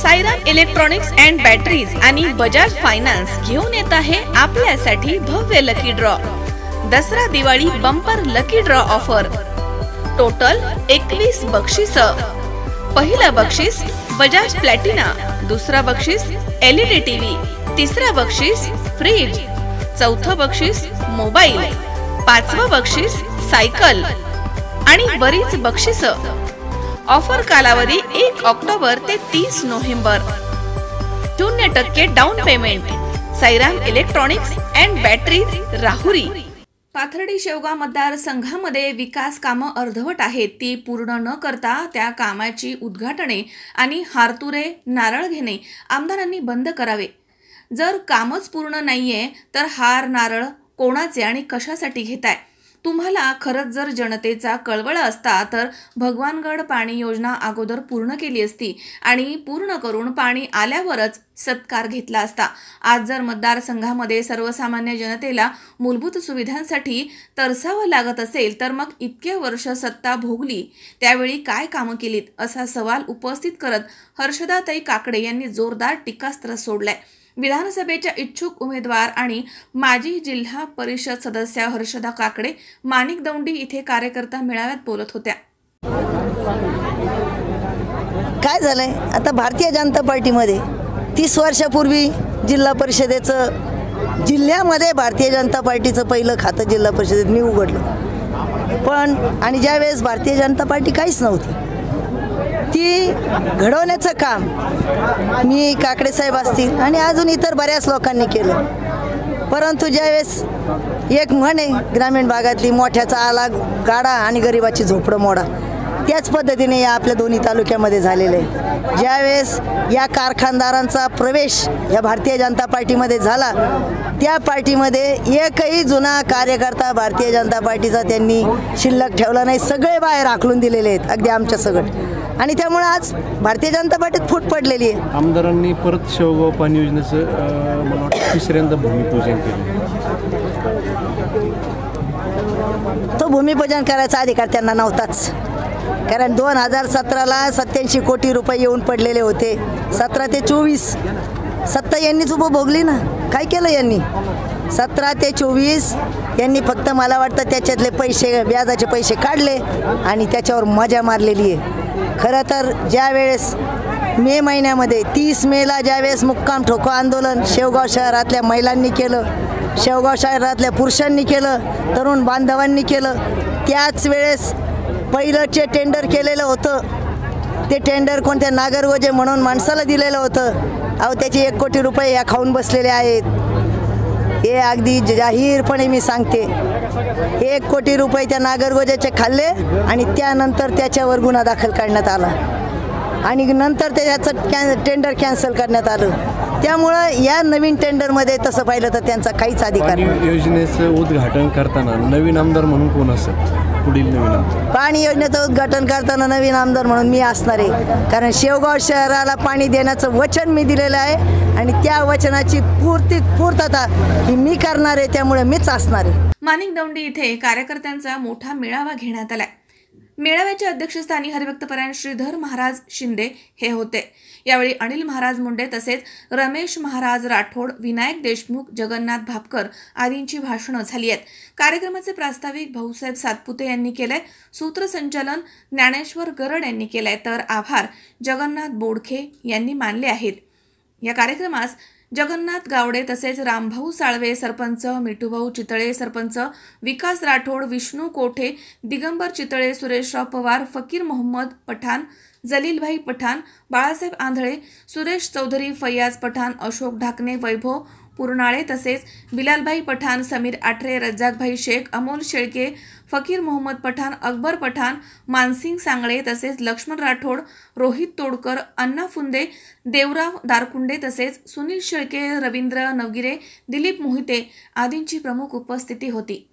Sairam electronics and batteries आणि Bajaj finance घेऊन येत आहे आपल्यासाठी भव्य lucky draw. Dasara Diwali bumper lucky draw offer. Total 21 बक्षीस। पहिला बक्षीस बजाज प्लॅटिना, दुसरा बक्षीस LED टीव्ही, तिसरा बक्षीस फ्रीज, चौथा बक्षीस मोबाईल, पाचवा बक्षीस सायकल आणि बरीच बक्षीस। ऑफर कालावधी 1 ऑक्टोबर ते 30 November. 0% down payment. Sairam electronics and batteries, Rahuri. Pathardi Shevgaon मतदारसंघामध्ये विकास कामं अर्धवट आहेत। ती पूर्ण न करता त्या कामाची उद्घाटने आणि हारतुरे नारळ घेणे आमदारांनी बंद करावे। जर कामच पूर्ण नाहीये तर हार नारळ कोणाचे आणि कशासाठी घेताय? तुम्हाला खरंच जर जनतेचा कळवळा असता तर भगवानगड पाणी योजना अगोदर पूर्ण केली असती आणि पूर्ण करून पाणी आल्यावरच सत्कार घेतला असता। आज जर मतदारसंघामध्ये सर्वसामान्य जनतेला मूलभूत सुविधांसाठी तरसावं लागत असेल तर मग इतके वर्ष सत्ता भोगली त्यावेळी काय कामं केलीत असा सवाल उपस्थित करत हर्षदाताई काकडे यांनी जोरदार टीकास्त्र सोडलंय। विधानसभेच्या इच्छुक उमेदवार आणि माजी जिल्हा परिषद सदस्य हर्षदा काकडे माणिक दौंडी इथे कार्यकर्ता मेळाव्यात बोलत होत्या। काय झालंय आता भारतीय जनता पार्टीमध्ये 30 वर्षापूर्वी जिल्हा परिषदेचं जिल्ह्यामध्ये भारतीय जनता पार्टीचं पहिलं खातं जिल्हा परिषदेत मी उघडलं। पण आणि ज्यावेळेस भारतीय जनता पार्टी काहीच नव्हती ती घडवण्याचं काम मी काकडे साहेब असतील आणि अजून इतर बऱ्याच लोकांनी केलं। परंतु ज्यावेळेस एक म्हण आहे ग्रामीण भागातली, मोठ्याचा आला गाडा आणि गरिबाची झोपडं मोडा, त्याच पद्धतीने या आपल्या दोन्ही तालुक्यामध्ये झालेलं आहे। ज्यावेळेस या कारखानदारांचा प्रवेश या भारतीय जनता पार्टीमध्ये झाला त्या पार्टीमध्ये एकही जुना कार्यकर्ता भारतीय जनता पार्टीचा त्यांनी शिल्लक ठेवला नाही। सगळे बाहेर हाकलून दिलेले आहेत, अगदी आमच्या सगळं। आणि त्यामुळे आज भारतीय जनता पार्टीत फूट पडलेली आहे। आमदारांनी परत शेवगाव पाणी योजनेचं मला वाटतं तिसऱ्यांदा भूमिपूजन केलं। तो भूमिपूजन करायचा अधिकार त्यांना नव्हताच, कारण 2017ला 87 कोटी रुपये येऊन पडलेले होते। 17 ते 24 सत्ता यांनीच उपभोगली ना। काय केलं यांनी? 17 ते 24 यांनी फक्त मला वाटतं त्याच्यातले पैसे, व्याजाचे पैसे काढले आणि त्याच्यावर मजा मारलेली आहे। खरं तर ज्या वेळेस मे महिन्यामध्ये 30 मेला ज्यावेळेस मुक्काम ठोको आंदोलन शेवगाव शहरातल्या महिलांनी केलं, शेवगाव शहरातल्या पुरुषांनी केलं, तरुण बांधवांनी केलं, त्याच वेळेस पहिलंचे टेंडर केलेलं होतं। ते टेंडर कोणत्या नागरगोजे म्हणून माणसाला दिलेलं होतं। अहो त्याचे 1 कोटी रुपये या खाऊन बसलेले आहेत। हे अगदी जाहीरपणे मी सांगते, 1 कोटी रुपये त्या नागरगोजेचे खाल्ले आणि त्यानंतर त्याच्यावर गुन्हा दाखल करण्यात आला आणि नंतर त्याचं टेंडर कॅन्सल करण्यात आलं। त्यामुळं या नवीन टेंडरमध्ये तसं पाहिलं तर त्यांचा काहीच अधिकार नाही। योजनेचं उद्घाटन करताना नवीन आमदार म्हणून कोण असेल? पुढील नवीन आमदार पाणी योजनेचं उद्घाटन करताना नवीन आमदार म्हणून मी असणार आहे, कारण शेवगाव शहराला पाणी देण्याचं वचन मी दिलेलं आहे आणि त्या वचनाची पूर्तता ही मी करणार आहे, त्यामुळे मीच असणार आहे। माणिक दौंडी इथे कार्यकर्त्यांचा मोठा मेळावा घेण्यात आलाय। मेळाव्याच्या अध्यक्षस्थानी हरिभक्तपरायण श्रीधर महाराज शिंदे हे होते। यावेळी अनिल महाराज मुंडे तसेच रमेश महाराज राठोड, विनायक देशमुख, जगन्नाथ भापकर आदींची भाषणं झाली आहेत। कार्यक्रमाचे प्रास्ताविक भाऊसाहेब सातपुते यांनी केलंय। सूत्रसंचालन ज्ञानेश्वर गरड यांनी केलंय तर आभार जगन्नाथ बोडखे यांनी मानले आहेत। या कार्यक्रमास जगन्नाथ गावडे तसेच रामभाऊ साळवे सरपंच, मिठूभाऊ चितळे सरपंच, विकास राठोड, विष्णू कोठे, दिगंबर चितळे, सुरेशराव पवार, फकीर मोहम्मद पठाण, जलीलभाई पठाण, बाळासाहेब आंधळे, सुरेश चौधरी, फैयाज पठाण, अशोक ढाकणे, वैभव पुरनाळे तसेच बिलालभाई पठाण, समीर आठरे, रज्जाकभाई शेख, अमोल शेळके, फकीर मोहम्मद पठाण, अकबर पठाण, मानसिंग सांगळे तसेच लक्ष्मण राठोड, रोहित तोडकर, अण्णा फुंदे, देवराव दारकुंडे तसेच सुनील शेळके, रवींद्र नवगिरे, दिलीप मोहिते आदींची प्रमुख उपस्थिती होती।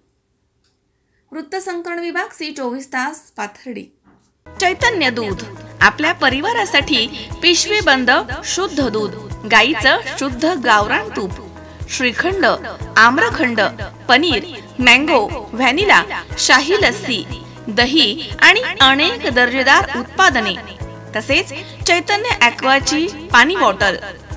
वृत्तसंकलन विभाग C24 तास पाथर्डी। चैतन्य दूध आपल्या परिवारासाठी पिशवी बंद शुद्ध दूध, गाईचं शुद्ध गावरान तूप, श्रीखंड, आम्रखंड, पनीर, मँगो, व्हॅनिला, शाही लस्सी, दही आणि अनेक दर्जेदार उत्पादने। तसेच चैतन्य ॲक्वाची पाणी बॉटल